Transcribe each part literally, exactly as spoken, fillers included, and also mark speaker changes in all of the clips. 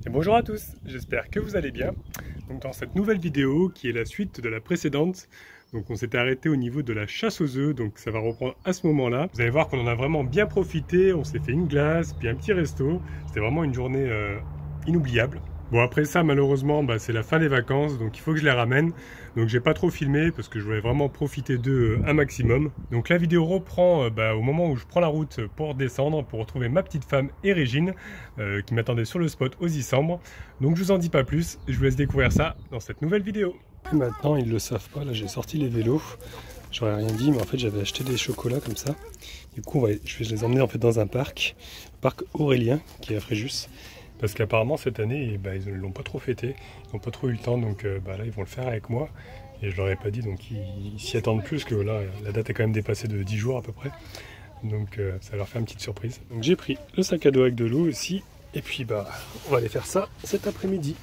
Speaker 1: Et bonjour à tous, j'espère que vous allez bien. Donc dans cette nouvelle vidéo qui est la suite de la précédente, donc on s'était arrêté au niveau de la chasse aux œufs, donc ça va reprendre à ce moment-là. Vous allez voir qu'on en a vraiment bien profité, on s'est fait une glace, puis un petit resto. C'était vraiment une journée euh, inoubliable. Bon après ça malheureusement bah, c'est la fin des vacances, donc il faut que je les ramène. Donc j'ai pas trop filmé parce que je voulais vraiment profiter d'eux un maximum. Donc la vidéo reprend euh, bah, au moment où je prends la route pour descendre, pour retrouver ma petite femme et Régine euh, qui m'attendaient sur le spot aux Issambres. Donc je vous en dis pas plus, je vous laisse découvrir ça dans cette nouvelle vidéo. Maintenant ils le savent pas, là j'ai sorti les vélos. J'aurais rien dit mais en fait j'avais acheté des chocolats comme ça. Du coup on va, je vais les emmener en fait dans un parc, le parc Aurélien qui est à Fréjus. Parce qu'apparemment cette année, bah, ils ne l'ont pas trop fêté, ils n'ont pas trop eu le temps, donc euh, bah, là ils vont le faire avec moi. Et je leur ai pas dit, donc ils s'y attendent plus, que là la date est quand même dépassée de dix jours à peu près. Donc euh, ça leur fait une petite surprise. Donc j'ai pris le sac à dos avec de l'eau aussi, et puis bah on va aller faire ça cet après-midi.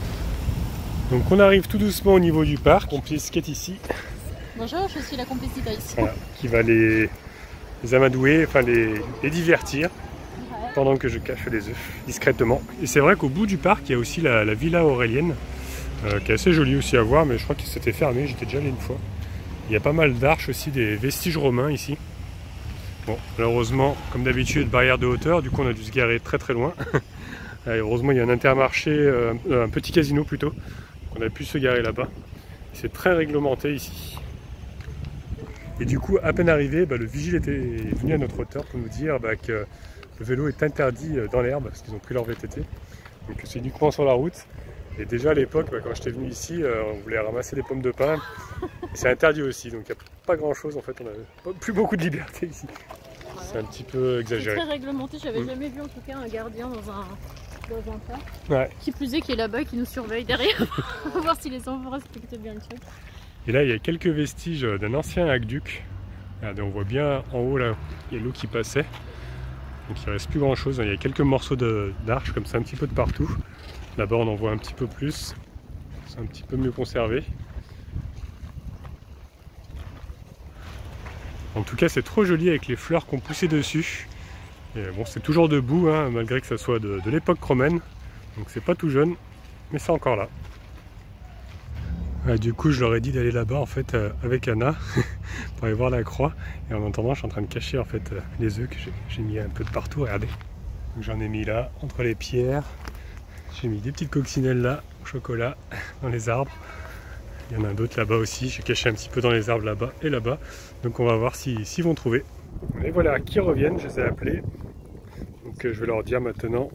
Speaker 1: Donc on arrive tout doucement au niveau du parc, complice qui est ici.
Speaker 2: Bonjour, je suis la complicité ici.
Speaker 1: Voilà, qui va les, les amadouer, enfin les, les divertir. Pendant que je cache les œufs discrètement. Et c'est vrai qu'au bout du parc, il y a aussi la, la villa aurélienne, euh, qui est assez jolie aussi à voir, mais je crois que c'était fermé, j'étais déjà allé une fois. Il y a pas mal d'arches aussi, des vestiges romains ici. Bon, malheureusement, comme d'habitude, barrière de hauteur, du coup on a dû se garer très très loin. Et heureusement, il y a un intermarché, euh, un petit casino plutôt, donc on a pu se garer là-bas. C'est très réglementé ici. Et du coup, à peine arrivé, bah, le vigile était venu à notre hauteur pour nous dire bah, que le vélo est interdit dans l'herbe parce qu'ils ont pris leur V T T, donc c'est uniquement sur la route. Et déjà à l'époque, bah, quand j'étais venu ici, euh, on voulait ramasser des pommes de pin, c'est interdit aussi, donc il n'y a pas grand chose en fait, on n'a plus beaucoup de liberté ici. Ouais. C'est un petit peu exagéré.
Speaker 2: C'est très réglementé, j'avais mmh. jamais vu en tout cas un gardien dans un, dans un parc.
Speaker 1: Ouais.
Speaker 2: Qui plus est qui est là-bas, qui nous surveille derrière, pour voir si les enfants respectent bien le truc.
Speaker 1: Et là il y a quelques vestiges d'un ancien aqueduc. Regardez, on voit bien en haut là, il y a l'eau qui passait. Donc il ne reste plus grand chose, il y a quelques morceaux d'arches comme ça un petit peu de partout. Là-bas on en voit un petit peu plus, c'est un petit peu mieux conservé. En tout cas c'est trop joli avec les fleurs qu'on poussait dessus. Et bon c'est toujours debout hein, malgré que ça soit de, de l'époque romaine. Donc c'est pas tout jeune, mais c'est encore là. Ah, du coup je leur ai dit d'aller là-bas en fait euh, avec Anna pour aller voir la croix, et en attendant je suis en train de cacher en fait euh, les œufs que j'ai mis un peu de partout, regardez. J'en ai mis là entre les pierres, j'ai mis des petites coccinelles là au chocolat dans les arbres, il y en a d'autres là-bas aussi, j'ai caché un petit peu dans les arbres là-bas et là-bas, donc on va voir s'ils si, si vont trouver. Et voilà qui reviennent, je les ai appelés, donc euh, je vais leur dire maintenant,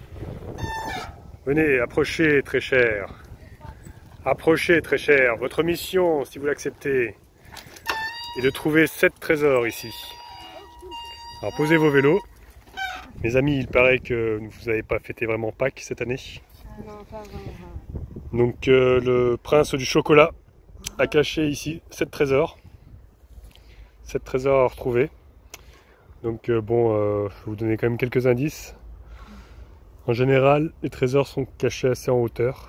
Speaker 1: venez approchez très cher. Approchez très cher, votre mission, si vous l'acceptez, est de trouver sept trésors ici. Alors posez vos vélos. Mes amis, il paraît que vous n'avez pas fêté vraiment Pâques cette année.
Speaker 2: Ah non, pas vraiment.
Speaker 1: Donc euh, le prince du chocolat a caché ici sept trésors. sept trésors à retrouver. Donc euh, bon, euh, je vais vous donner quand même quelques indices. En général, les trésors sont cachés assez en hauteur.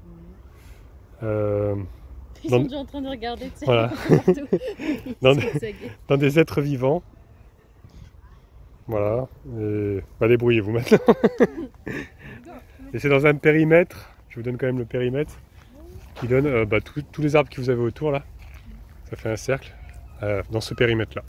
Speaker 1: Euh,
Speaker 2: Ils
Speaker 1: dans,
Speaker 2: sont déjà en train de regarder, tu sais,
Speaker 1: voilà. dans, des, dans des êtres vivants. Voilà. Et, bah, débrouillez-vous maintenant. Et c'est dans un périmètre, je vous donne quand même le périmètre, qui donne euh, bah, tous les arbres que vous avez autour là. Ça fait un cercle, euh, dans ce périmètre là.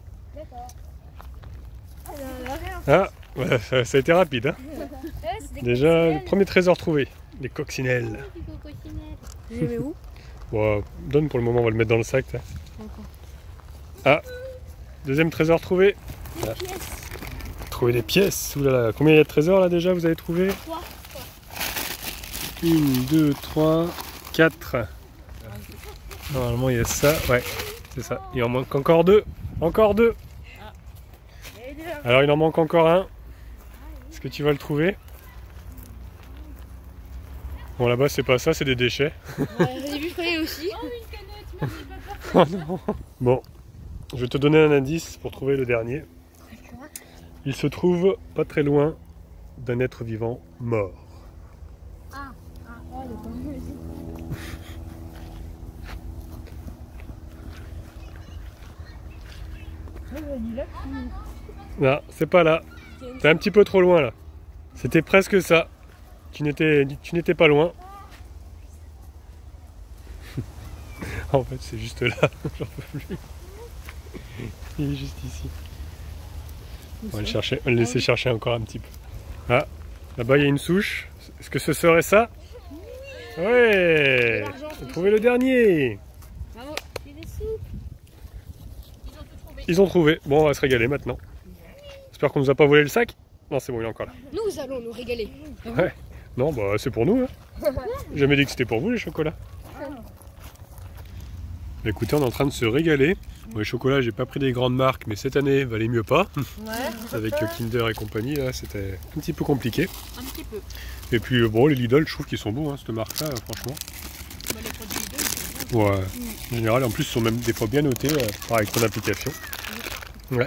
Speaker 1: Ah, voilà, ça, ça a été rapide. Hein. Déjà, le premier trésor trouvé, les coccinelles.
Speaker 2: Je les mets où?
Speaker 1: Bon, donne pour le moment, on va le mettre dans le sac. Ah, deuxième trésor trouvé.
Speaker 2: Des
Speaker 1: ah.
Speaker 2: pièces.
Speaker 1: Trouver des pièces. Oulala, combien il y a de trésors là déjà vous avez trouvé?
Speaker 2: Trois.
Speaker 1: Une, deux, trois, quatre. Normalement il y a ça, ouais, c'est ça. Il en manque encore deux. Encore deux. Alors il en manque encore un. Est-ce que tu vas le trouver? Bon là-bas c'est pas ça, c'est des déchets.
Speaker 2: J'ai vu feuiller aussi. Oh une canette,
Speaker 1: oh non. Bon, je vais te donner un indice pour trouver le dernier. Il se trouve pas très loin d'un être vivant mort.
Speaker 2: Ah, ah oh, le bambou aussi.
Speaker 1: Non, c'est pas là. T'es un petit peu trop loin là. C'était presque ça. Tu n'étais tu n'étais pas loin. En fait, c'est juste là. J'en peux plus. Il est juste ici. On va le chercher, on va le laisser chercher encore un petit peu. Ah, là-bas il y a une souche. Est-ce que ce serait ça? Ouais, on a trouvé le dernier.
Speaker 2: Bravo, j'ai des sous. Ils ont tout trouvé.
Speaker 1: Ils ont trouvé. Bon, on va se régaler maintenant. J'espère qu'on nous a pas volé le sac. Non, c'est bon, il est encore là.
Speaker 3: Nous allons nous régaler.
Speaker 1: Ouais. Non, bah c'est pour nous. Hein. J'ai jamais dit que c'était pour vous les chocolats. Bah, écoutez, on est en train de se régaler. Bon, les chocolats, j'ai pas pris des grandes marques, mais cette année, valait mieux pas.
Speaker 2: Ouais.
Speaker 1: Avec Kinder et compagnie, là, c'était un petit peu compliqué.
Speaker 2: Un petit peu.
Speaker 1: Et puis, bon, les Lidl, je trouve qu'ils sont bons, hein, cette marque-là, franchement.
Speaker 2: Bah, les produits Lidl, c'est bon.
Speaker 1: Ouais. En général, en plus, ils sont même des fois bien notés euh, par avec ton application. Ouais.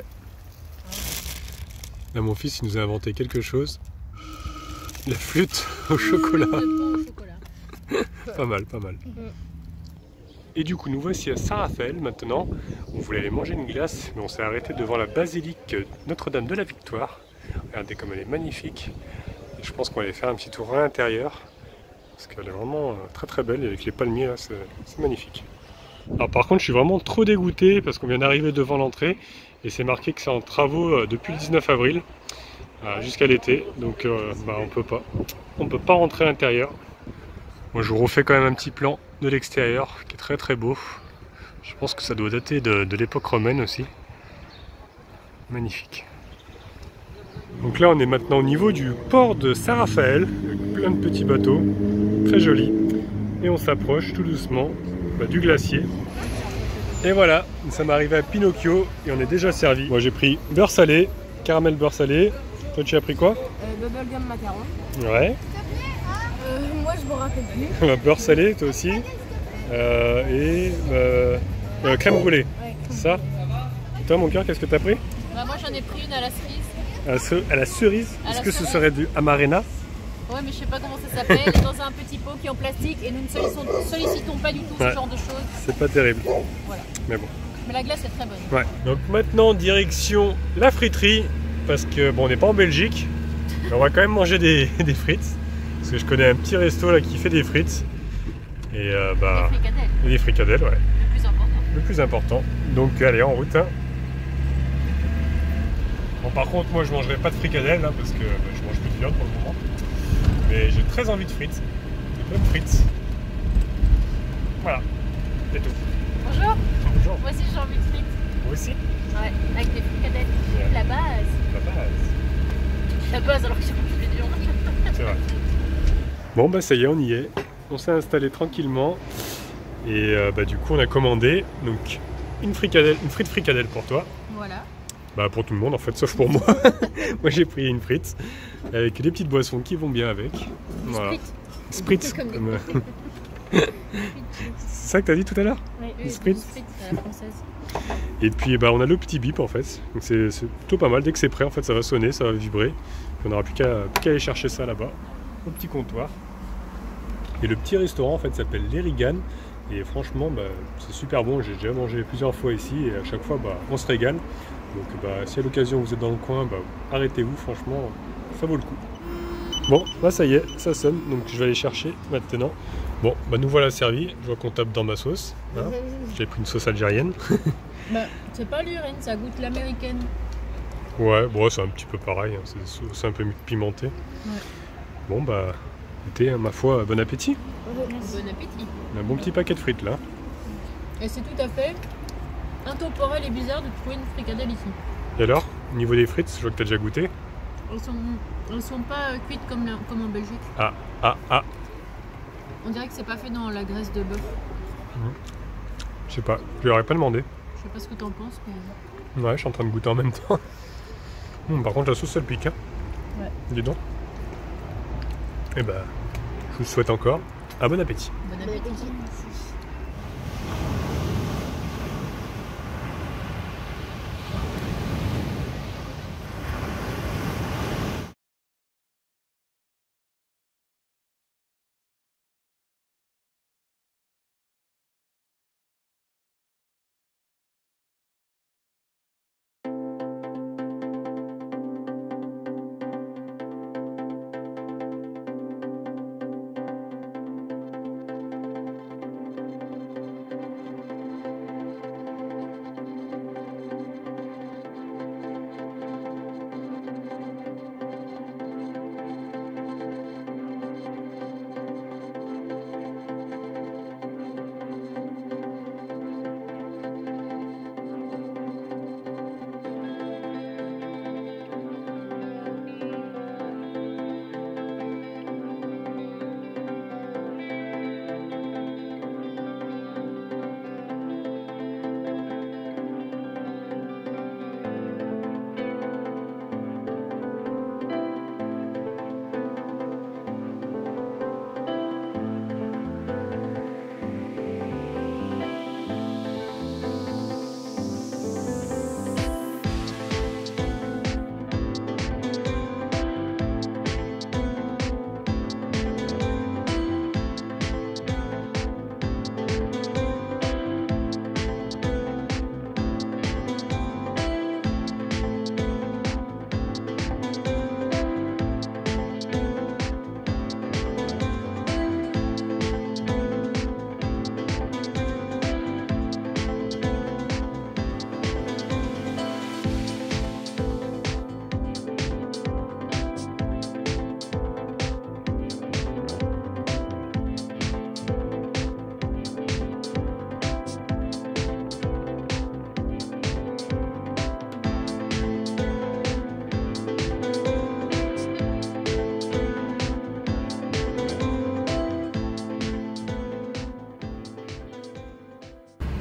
Speaker 1: Là, mon fils, il nous a inventé quelque chose. La flûte au chocolat.
Speaker 2: Le pain au chocolat.
Speaker 1: Pas mal, pas mal. Et du coup, nous voici à Saint-Raphaël maintenant. On voulait aller manger une glace, mais on s'est arrêté devant la basilique Notre-Dame de la Victoire. Regardez comme elle est magnifique. Et je pense qu'on va aller faire un petit tour à l'intérieur. Parce qu'elle est vraiment très très belle. Et avec les palmiers, là, c'est magnifique. Alors par contre, je suis vraiment trop dégoûté parce qu'on vient d'arriver devant l'entrée. Et c'est marqué que c'est en travaux depuis le dix-neuf avril jusqu'à l'été. Donc euh, bah, on peut pas. On peut pas rentrer à l'intérieur. Moi, je vous refais quand même un petit plan de l'extérieur qui est très très beau. Je pense que ça doit dater de, de l'époque romaine aussi. Magnifique. Donc là, on est maintenant au niveau du port de Saint-Raphaël, avec plein de petits bateaux, très jolis. Et on s'approche tout doucement bah, du glacier. Et voilà, nous sommes arrivés à Pinocchio et on est déjà servi. Moi, j'ai pris beurre salé, caramel beurre salé. Toi, tu as pris quoi?
Speaker 3: euh, Bubblegum macaron.
Speaker 1: Ouais.
Speaker 3: Euh, moi je me rappelle plus.
Speaker 1: Beurre salé, toi aussi. Euh, et euh, euh, crème brûlée.
Speaker 3: Ouais.
Speaker 1: C'est ça? Et toi, mon cœur, qu'est-ce que tu as pris?
Speaker 2: Bah, moi, j'en ai pris une à la cerise.
Speaker 1: À la, ce- à la cerise?
Speaker 2: À
Speaker 1: Est-ce
Speaker 2: la
Speaker 1: que ce
Speaker 2: cerise.
Speaker 1: serait du amarena?
Speaker 2: Ouais, mais je sais pas comment ça s'appelle. Elle est dans un petit pot qui est en plastique et nous ne sollicitons, sollicitons pas du tout
Speaker 1: Ouais.
Speaker 2: ce genre de choses.
Speaker 1: C'est pas terrible.
Speaker 2: Voilà.
Speaker 1: Mais bon.
Speaker 2: Mais la glace est très bonne.
Speaker 1: Ouais. Donc maintenant, direction la friterie. Parce que bon, on n'est pas en Belgique. Mais on va quand même manger des, des frites. Parce que je connais un petit resto là qui fait des frites. Et euh, bah.
Speaker 2: Les fricadelles,
Speaker 1: Et des fricadelles, ouais.
Speaker 2: le plus important.
Speaker 1: Le plus important. Donc allez, en route. Hein. Bon, par contre, moi je mangerai pas de fricadelles hein, parce que bah, je mange plus de viande pour le moment. Mais j'ai très envie de frites. De bonnes frites. Voilà. C'est tout.
Speaker 2: Bonjour.
Speaker 1: Bonjour.
Speaker 2: Moi aussi, j'ai envie de frites.
Speaker 1: Vous aussi?
Speaker 2: Ouais, avec des fricadelles.
Speaker 1: Ouais.
Speaker 2: La base.
Speaker 1: La base.
Speaker 2: La base, alors que j'ai envie de viande.
Speaker 1: C'est vrai. Bon bah ça y est, on y est. On s'est installé tranquillement. Et euh, bah du coup on a commandé donc une fricadelle, une frite fricadelle pour toi.
Speaker 2: Voilà.
Speaker 1: Bah pour tout le monde en fait, sauf pour moi. Moi j'ai pris une frite avec des petites boissons qui vont bien avec. Voilà. Spritz.
Speaker 2: Comme des
Speaker 1: Comme, euh, c'est ça que t'as dit tout à l'heure?
Speaker 2: Oui,
Speaker 1: Une
Speaker 2: oui,
Speaker 1: spritz.
Speaker 2: spritz à la française.
Speaker 1: Et puis bah on a le petit bip en fait. Donc c'est c'est plutôt pas mal. Dès que c'est prêt en fait ça va sonner, ça va vibrer. Puis on n'aura plus qu'à plus qu'à aller chercher ça là-bas, au petit comptoir. Et le petit restaurant en fait s'appelle l'Erigan. Et franchement bah, c'est super bon. J'ai déjà mangé plusieurs fois ici et à chaque fois bah, on se régale. Donc bah, si à l'occasion vous êtes dans le coin, bah, arrêtez-vous, franchement, ça vaut le coup. Bon, là ça y est, ça sonne, donc je vais aller chercher maintenant. Bon, bah nous voilà servis, je vois qu'on tape dans ma sauce. Hein. J'ai pris une sauce algérienne.
Speaker 2: Bah, c'est pas l'urine, ça goûte l'américaine.
Speaker 1: Ouais, bon c'est un petit peu pareil, hein, c'est des sauces un peu pimentées.
Speaker 2: Ouais.
Speaker 1: Bon bah, écoutez, ma foi, bon appétit.
Speaker 2: Bon appétit.
Speaker 1: Un bon petit paquet de frites là.
Speaker 2: Et c'est tout à fait intemporel et bizarre de trouver une fricadelle ici.
Speaker 1: Et alors, au niveau des frites, je vois que t'as déjà goûté.
Speaker 2: Elles sont, elles sont pas euh, cuites comme, la- comme en Belgique.
Speaker 1: Ah, ah, ah,
Speaker 2: On dirait que c'est pas fait dans la graisse de bœuf.
Speaker 1: je sais pas, je lui aurais pas demandé.
Speaker 2: Je sais pas ce que t'en penses, mais...
Speaker 1: Ouais, je suis en train de goûter en même temps. Hum, par contre, la sauce, elle pique. Hein.
Speaker 2: Ouais.
Speaker 1: Dis donc. Et bah, je vous souhaite encore un bon appétit.
Speaker 2: Bon appétit.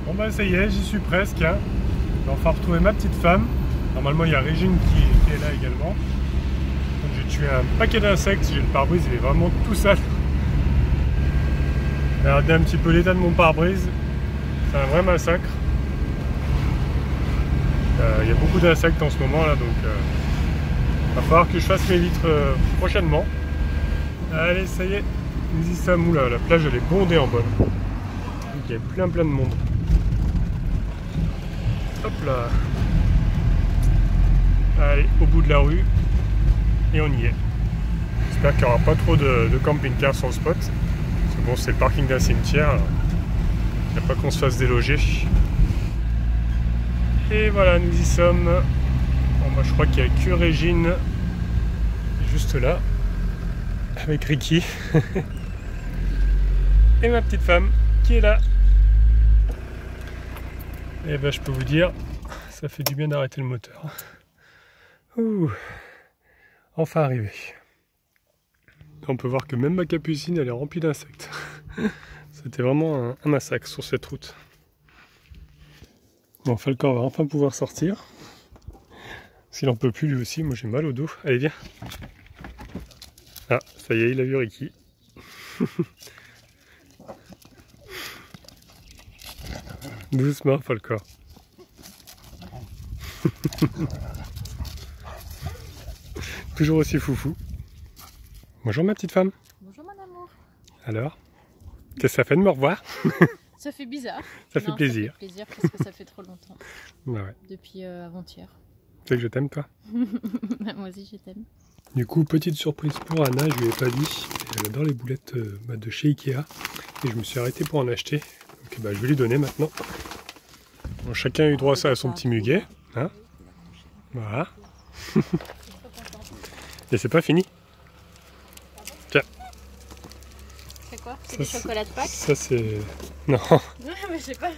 Speaker 1: Bon bah ça y est, j'y suis presque. Hein. Je vais enfin retrouver ma petite femme. Normalement il y a Régine qui, qui est là également. Donc j'ai tué un paquet d'insectes, j'ai le pare-brise, il est vraiment tout sale. Regardez un petit peu l'état de mon pare-brise. C'est un vrai massacre. Euh, il y a beaucoup d'insectes en ce moment là, donc euh, va falloir que je fasse mes vitres euh, prochainement. Allez, ça y est, nous y sommes. Oula, la plage elle est bondée en bas. Donc il y a plein plein de monde. Hop là. Allez, au bout de la rue. Et on y est. J'espère qu'il n'y aura pas trop de, de camping-cars sur le spot. Parce que bon, c'est le parking d'un cimetière. Il n'y a pas qu'on se fasse déloger. Et voilà, nous y sommes. Bon, bah, je crois qu'il n'y a que Régine juste là, avec Ricky. Et ma petite femme qui est là. Et ben, je peux vous dire, ça fait du bien d'arrêter le moteur. Ouh, enfin arrivé. On peut voir que même ma capucine, elle est remplie d'insectes. C'était vraiment un, un massacre sur cette route. Bon, Falcor va enfin pouvoir sortir. S'il en peut plus lui aussi, moi j'ai mal au dos. Allez, viens. Ah, ça y est, il a vu Ricky. Doucement, Falcor. Toujours aussi foufou. Bonjour ma petite femme.
Speaker 2: Bonjour mon amour.
Speaker 1: Alors, qu'est-ce que ça fait de me revoir?
Speaker 2: Ça fait bizarre.
Speaker 1: Ça
Speaker 2: Non,
Speaker 1: fait plaisir.
Speaker 2: Ça fait plaisir parce que ça fait trop longtemps.
Speaker 1: Bah ouais.
Speaker 2: Depuis euh, avant-hier.
Speaker 1: Tu sais que je t'aime, toi?
Speaker 2: Moi aussi je t'aime.
Speaker 1: Du coup, petite surprise pour Anna, je lui ai pas dit. Elle adore les boulettes euh, bah, de chez Ikea. Et je me suis arrêté pour en acheter. Donc bah, je vais lui donner maintenant. Bon, chacun a eu droit à ça à son petit muguet. Hein, voilà. Et c'est pas fini. Tiens.
Speaker 2: C'est quoi? C'est
Speaker 1: Ça,
Speaker 2: des
Speaker 1: c'est-
Speaker 2: chocolats de Pâques?
Speaker 1: Ça c'est... Non.
Speaker 2: Mais je sais pas.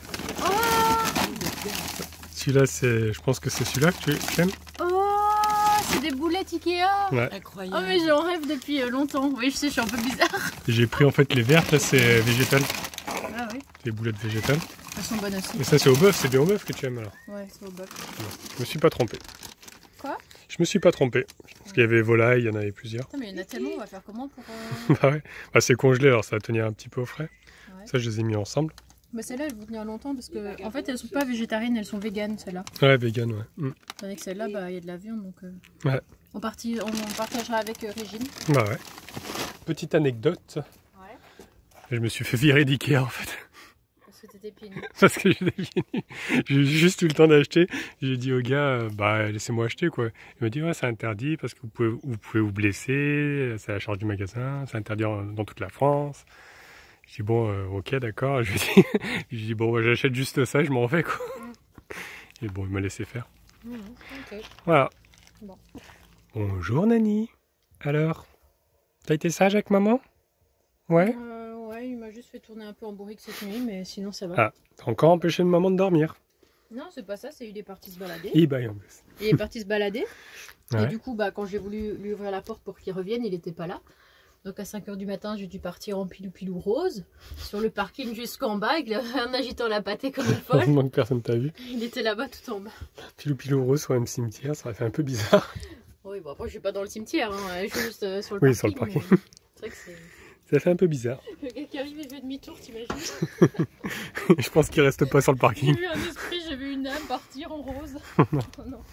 Speaker 1: Celui-là, c'est... Je pense que c'est celui-là que tu aimes.
Speaker 2: Oh, c'est des boulettes Ikea.
Speaker 1: Ouais.
Speaker 3: Incroyable.
Speaker 2: Oh mais j'en rêve depuis euh, longtemps. Oui je sais, je suis un peu bizarre.
Speaker 1: J'ai pris en fait les vertes, là c'est végétal.
Speaker 2: Ah oui.
Speaker 1: Les boulettes végétales.
Speaker 2: Elles sont bonnes aussi.
Speaker 1: Et ça c'est au bœuf, c'est bien au bœuf que tu aimes alors.
Speaker 2: Ouais, c'est au bœuf.
Speaker 1: Je me suis pas trompé.
Speaker 2: Quoi?
Speaker 1: Je me suis pas trompé. Parce qu'il y avait volaille, il y en avait plusieurs.
Speaker 2: Putain mais il y en a tellement, on va faire comment pour... Euh...
Speaker 1: Bah ouais. Bah, c'est congelé alors ça va tenir un petit peu au frais.
Speaker 2: Ouais.
Speaker 1: Ça je les ai mis ensemble.
Speaker 2: Bah celles-là elles vont tenir longtemps parce que en fait elles sont pas végétariennes, elles sont véganes celles-là.
Speaker 1: Ouais, vegan, ouais. Mm.
Speaker 2: Tandis que celle-là, bah il y a de la viande donc... Euh...
Speaker 1: Ouais.
Speaker 2: On, parti... on partagera avec euh, Régine.
Speaker 1: Bah ouais. Petite anecdote.
Speaker 2: Ouais.
Speaker 1: Je me suis fait virer d'Ikea en fait.
Speaker 2: Parce que t'étais pieds nus.
Speaker 1: Parce que j'étais fini. J'ai juste eu le temps d'acheter. J'ai dit au gars, euh, bah laissez-moi acheter quoi. Il m'a dit ouais c'est interdit parce que vous pouvez vous, pouvez vous blesser, c'est à la charge du magasin, c'est interdit en- dans toute la France. Je dis bon euh, ok d'accord. Je lui ai dit, je lui ai dit bon bah, j'achète juste ça, je m'en vais quoi. Et bon il m'a laissé faire.
Speaker 2: Mmh, ok.
Speaker 1: Voilà.
Speaker 2: Bon.
Speaker 1: Bonjour Nani. Alors, t'as été sage avec maman? Ouais.
Speaker 2: Euh, ouais, il m'a juste fait tourner un peu en bourrique cette nuit, mais sinon ça va.
Speaker 1: Ah, t'as encore empêché de maman de dormir.
Speaker 2: Non, c'est pas ça, c'est il est parti se balader.
Speaker 1: Et bah en plus.
Speaker 2: Il est parti se balader.
Speaker 1: Ouais.
Speaker 2: Et du coup, bah, quand j'ai voulu lui ouvrir la porte pour qu'il revienne, il était pas là. Donc à cinq heures du matin, j'ai dû partir en pilou-pilou rose, sur le parking jusqu'en bas, avec la- en agitant la pâtée comme une folle.
Speaker 1: Heureusement que personne t'a vu.
Speaker 2: Il était là-bas tout en bas.
Speaker 1: Pilou pilou rose sur un cimetière, ça aurait fait un peu bizarre.
Speaker 2: Oui, bon après je suis pas dans le cimetière, hein, je suis juste euh, sur le
Speaker 1: Oui,
Speaker 2: parking.
Speaker 1: sur le parking.
Speaker 2: mais C'est vrai que c'est...
Speaker 1: Ça fait un peu bizarre.
Speaker 2: Le gars qui arrive et fait demi-tour, t'imagines?
Speaker 1: Je pense qu'il reste pas sur le
Speaker 2: J'ai
Speaker 1: parking.
Speaker 2: vu un esprit, j'ai vu une âme partir en rose. Oh non.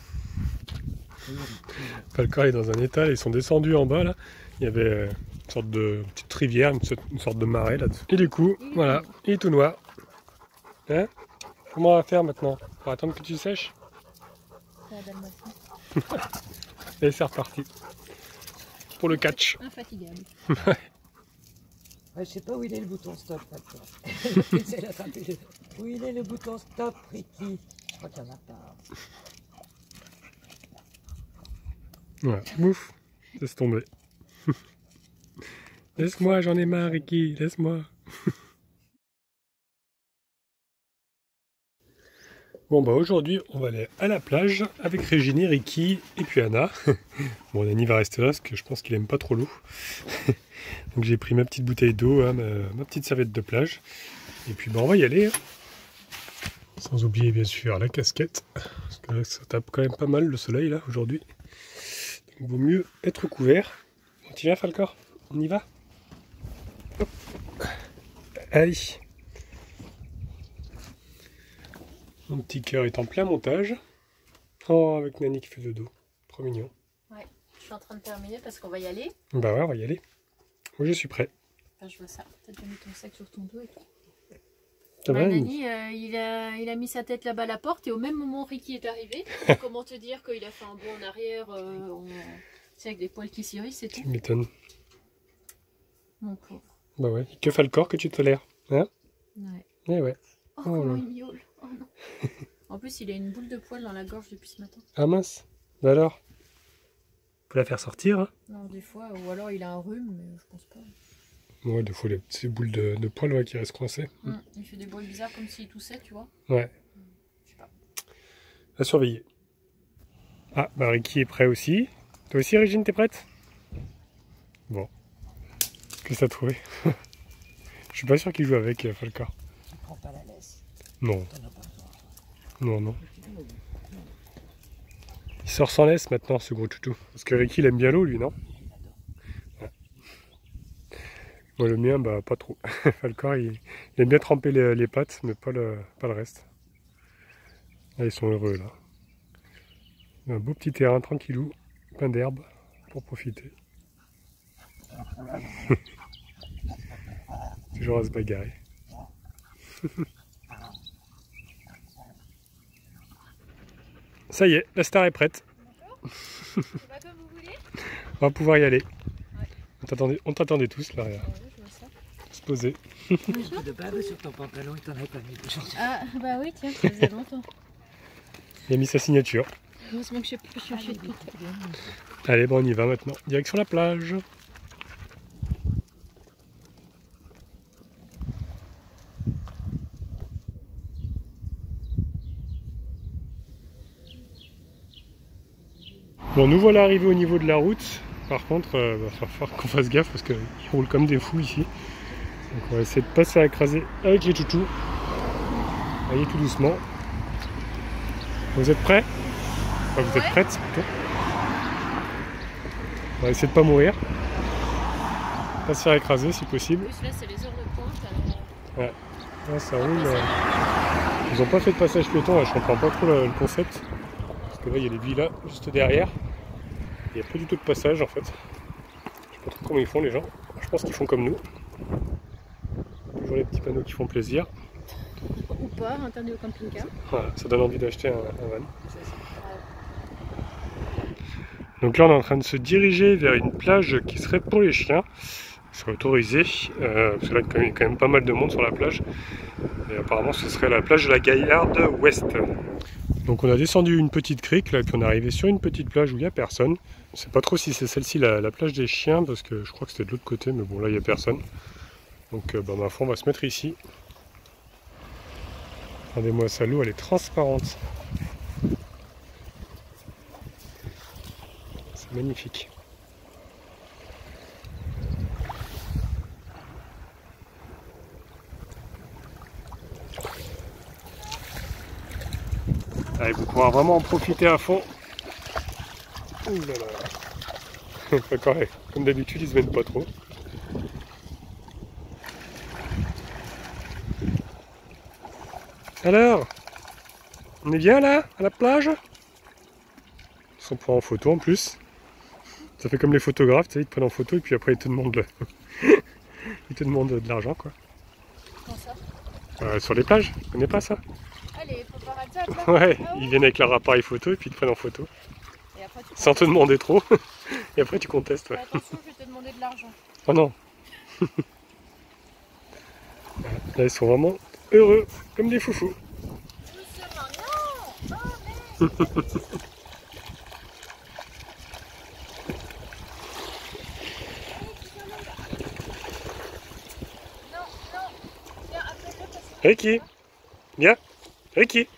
Speaker 1: Falcor est dans un état, ils sont descendus en bas là. Il y avait euh, une sorte de petite rivière, une, sorte- une sorte de marais là-dessus. Et du coup, voilà, il est tout noir. Hein? Comment on va faire maintenant? Pour attendre que tu sèches?
Speaker 2: C'est la dalmatie.
Speaker 1: Et c'est reparti. Pour le catch.
Speaker 2: Infatigable.
Speaker 4: Ouais, je sais pas où il est le bouton stop maintenant. J'essaie d'attraper le- Où il est le bouton stop, Ricky? Je crois qu'il n'y en a pas.
Speaker 1: Voilà, bouf, laisse tomber. Laisse-moi, j'en ai marre, Ricky, laisse-moi. Bon bah aujourd'hui on va aller à la plage avec Régine, Ricky et puis Anna. Bon Nani va rester là parce que je pense qu'il aime pas trop l'eau. Donc j'ai pris ma petite bouteille d'eau, hein, ma, ma petite serviette de plage. Et puis bah on va y aller. Hein. Sans oublier bien sûr la casquette, parce que là, ça tape quand même pas mal le soleil là aujourd'hui. Il vaut mieux être couvert. On y va Falcor? On y va? Hop. Allez. Mon petit cœur est en plein montage. Oh, avec Nani qui fait le dos. Trop mignon.
Speaker 2: Ouais, je suis en train de terminer parce qu'on va y aller.
Speaker 1: Bah ouais, on va y aller. Moi je suis prêt.
Speaker 2: Enfin, je vois ça. T'as déjà mis ton sac sur ton dos et tout.
Speaker 1: Ça
Speaker 2: Ouais,
Speaker 1: va,
Speaker 2: Nani, euh, il, a, il a mis sa tête là-bas à la porte et au même moment Ricky est arrivé. Comment te dire qu'il a fait un bond en arrière, euh, en... tu sais, avec des poils qui s'irrissent et tout.
Speaker 1: Tu m'étonnes.
Speaker 2: Mon pauvre.
Speaker 1: Bah ouais, que Falcor que tu tolères. Hein?
Speaker 2: Ouais.
Speaker 1: Eh ouais.
Speaker 2: Oh,
Speaker 1: Oh
Speaker 2: comment
Speaker 1: là.
Speaker 2: il miaule. Oh non. En plus, il a une boule de poils dans la gorge depuis ce matin.
Speaker 1: Ah mince. Bah alors? Faut la faire sortir, hein?
Speaker 2: Non, des fois, ou alors il a un rhume, mais je pense pas.
Speaker 1: Ouais, des fois les petites boules de, de poils ouais, qui restent coincées.
Speaker 2: Hum, il fait des bruits bizarres comme s'il toussait, tu vois.
Speaker 1: Ouais.
Speaker 2: Je sais pas.
Speaker 1: À surveiller. Ah, bah Ricky est prêt aussi. Toi aussi, Régine, t'es prête? Bon. Qu'est-ce que t'as trouvé? Je suis pas sûr qu'il joue avec euh, Falcor.
Speaker 4: Tu prends pas la laisse.
Speaker 1: Non,
Speaker 4: T'en as pas besoin.
Speaker 1: non, non. Il sort sans laisse maintenant, ce gros toutou. Parce que Ricky, il aime bien l'eau, lui, non? Ouais. Moi, le mien, bah, pas trop. Falcor, il, il aime bien tremper les, les pattes, mais pas le, pas le reste. Là, ils sont heureux, là. Un beau petit terrain, tranquillou, plein d'herbe, pour profiter. Toujours à se bagarrer. Ça y est, la star est prête.
Speaker 2: C'est pas comme vous voulez?
Speaker 1: On va pouvoir y aller.
Speaker 2: Ouais.
Speaker 1: On t'attendait- On t'attendait tous là,
Speaker 2: Ouais, je vois ça.
Speaker 1: se poser.
Speaker 4: Un de bave sur ton pantalon et t'en avais pas mis aujourd'hui.
Speaker 2: Ah, bah oui, tiens, ça faisait longtemps.
Speaker 1: Il a mis sa signature.
Speaker 2: Heureusement que je sais plus chercher de tout.
Speaker 1: Allez, bon, on y va maintenant. Direction la plage. Bon, nous voilà arrivés au niveau de la route. Par contre, il euh, va falloir qu'on fasse gaffe parce qu'ils roulent comme des fous ici. Donc on va essayer de pas se faire écraser avec les toutous. Allez, tout doucement. Vous êtes prêts? Enfin, vous êtes
Speaker 2: Ouais.
Speaker 1: prêtes plutôt. On va essayer de pas mourir. Pas se faire écraser si
Speaker 2: En
Speaker 1: possible.
Speaker 2: plus, là, c'est les heures de pointe. Alors...
Speaker 1: Là, ça roule. euh. Ils ont pas fait de passage piéton, là, je comprends pas trop le, le concept. Parce que là, il y a les villas juste derrière. Il n'y a pas du tout de passage en fait. Je sais pas trop comment ils font les gens. Je pense qu'ils font comme nous. Toujours les petits panneaux qui font plaisir.
Speaker 2: Ou pas, interdit au camping-car.
Speaker 1: Voilà, ça donne envie d'acheter un, un van. Donc là, on est en train de se diriger vers une plage qui serait pour les chiens. Qui serait autorisée. Euh, parce que là, il y a quand même pas mal de monde sur la plage. Et apparemment, ce serait la plage de la Gaillarde Ouest. Donc on a descendu une petite crique, là, puis on est arrivé sur une petite plage où il n'y a personne. Je sais pas trop si c'est celle-ci la, la plage des chiens, parce que je crois que c'était de l'autre côté, mais bon là il n'y a personne. Donc euh, bah, ma foi, on va se mettre ici. Regardez-moi ça, l'eau elle est transparente. C'est magnifique. Allez, vous pourrez vraiment en profiter à fond. Ouh là là. D'accord, comme d'habitude, ils se mènent pas trop. Alors, on est bien là, à la plage? Ils sont pris en photo en plus. Ça fait comme les photographes, tu sais, ils te prennent en photo et puis après ils te demandent, le... ils te demandent de l'argent quoi.
Speaker 2: Comment ça?
Speaker 1: Euh, sur les plages, tu connais pas ça?
Speaker 2: Allez, paparazzi, là.
Speaker 1: Ouais,
Speaker 2: Ah oui.
Speaker 1: ils viennent avec leur appareil photo et puis ils te prennent en photo.
Speaker 2: Et après, tu
Speaker 1: Sans te demander trop. Et après tu contestes, ouais.
Speaker 2: attention, je vais te demander de l'argent.
Speaker 1: Oh non. Là ils sont vraiment heureux, comme des foufous.
Speaker 2: Doucement, non! Oh, merde! Non, non! Viens, après-le parce que...
Speaker 1: Ricky, viens, Ricky.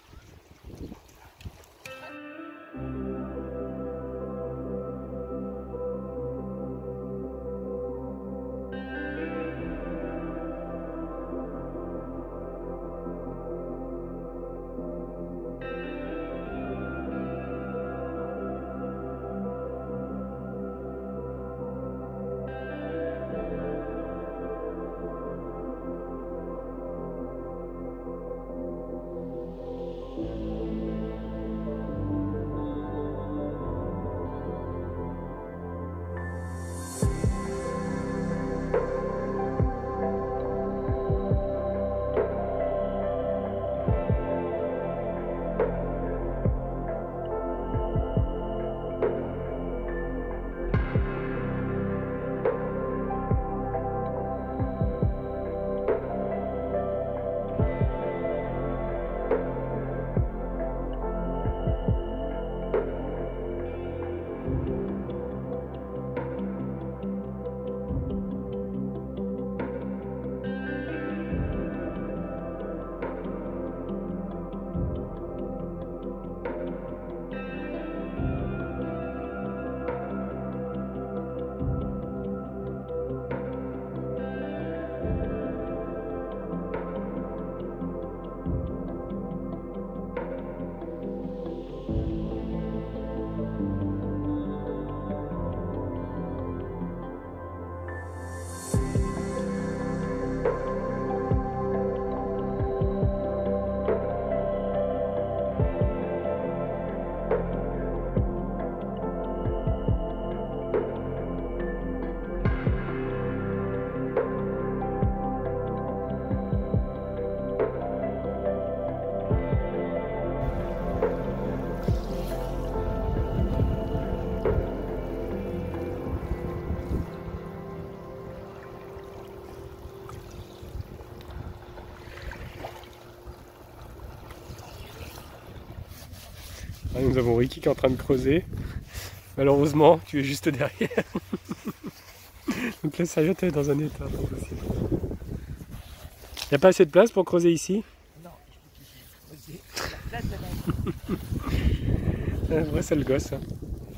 Speaker 1: Ah, nous avons Ricky qui est en train de creuser. Malheureusement, tu es juste derrière. Donc la serviette est dans un état pas possible. Il n'y a pas assez de place pour creuser ici?
Speaker 4: Non, je peux creuser. La place de la
Speaker 1: Un vrai sale gosse. Hein.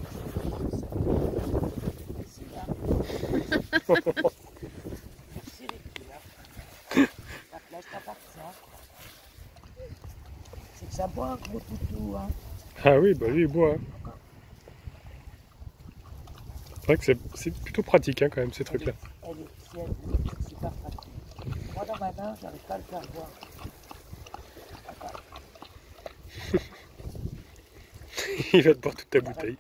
Speaker 4: C'est là. Merci Ricky. Hein. La place t'appartient. C'est que ça boit un gros toutou. Hein.
Speaker 1: Ah oui, bah lui il boit. Hein. C'est vrai que c'est plutôt pratique hein, quand même ces trucs là.
Speaker 4: Elle est tiède, c'est pas pratique. Moi dans ma main, j'arrive pas à le faire boire.
Speaker 1: Il va te boire toute ta bouteille.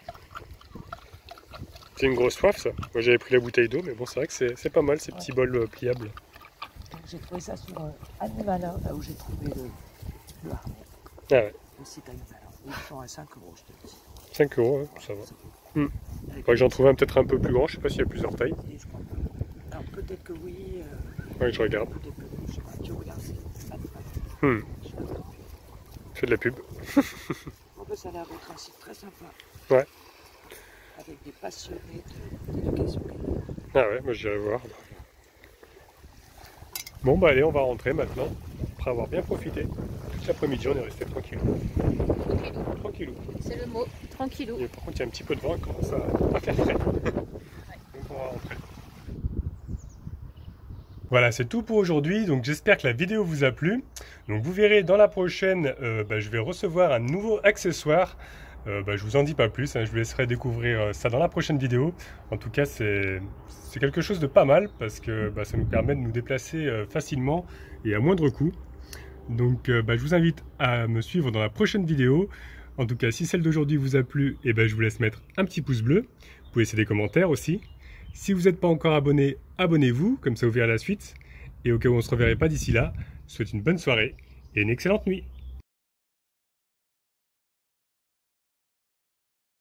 Speaker 1: C'est une grosse soif ça. Moi j'avais pris la bouteille d'eau, mais bon c'est vrai que c'est pas mal ces petits bols euh, pliables.
Speaker 4: J'ai trouvé ça sur euh, Anne Malin, là où j'ai trouvé le, le harnais.
Speaker 1: Ah ouais.
Speaker 4: Le site Anne Malin. Ils sont à cinq euros, je te dis.
Speaker 1: cinq euros, hein, ça va. Hmm. Faudrait que j'en trouve un peut-être un peu plus grand, je sais pas s'il y a plusieurs tailles.
Speaker 4: Alors peut-être que oui. Euh,
Speaker 1: Ouais, je regarde.
Speaker 4: Peut-être que oui, je sais pas. Tu regardes, c'est Anne
Speaker 1: Hmm.
Speaker 4: Malin.
Speaker 1: Fais de la pub.
Speaker 4: En fait, ça a l'air d'être un site très sympa.
Speaker 1: Ouais.
Speaker 4: Avec des passionnés d'éducation.
Speaker 1: Ah ouais, moi j'irai voir. Bon bah allez, on va rentrer maintenant. Après avoir bien profité. Toute l'après-midi, on est resté tranquille.
Speaker 2: Tranquillou.
Speaker 1: Tranquillou.
Speaker 2: C'est le mot, tranquillou.
Speaker 1: Et par contre, il y a un petit peu de vent, il commence à, à faire frais. Donc on va rentrer. Voilà, c'est tout pour aujourd'hui. Donc j'espère que la vidéo vous a plu. Donc vous verrez dans la prochaine, euh, bah, je vais recevoir un nouveau accessoire. Euh, bah, je vous en dis pas plus, hein, je vous laisserai découvrir ça dans la prochaine vidéo. En tout cas, c'est quelque chose de pas mal parce que bah, ça nous permet de nous déplacer euh, facilement et à moindre coût. Donc euh, bah, je vous invite à me suivre dans la prochaine vidéo. En tout cas, si celle d'aujourd'hui vous a plu, eh ben, je vous laisse mettre un petit pouce bleu. Vous pouvez laisser des commentaires aussi. Si vous n'êtes pas encore abonné, abonnez-vous, comme ça vous verrez la suite. Et au cas où on ne se reverrait pas d'ici là, je vous souhaite une bonne soirée et une excellente nuit.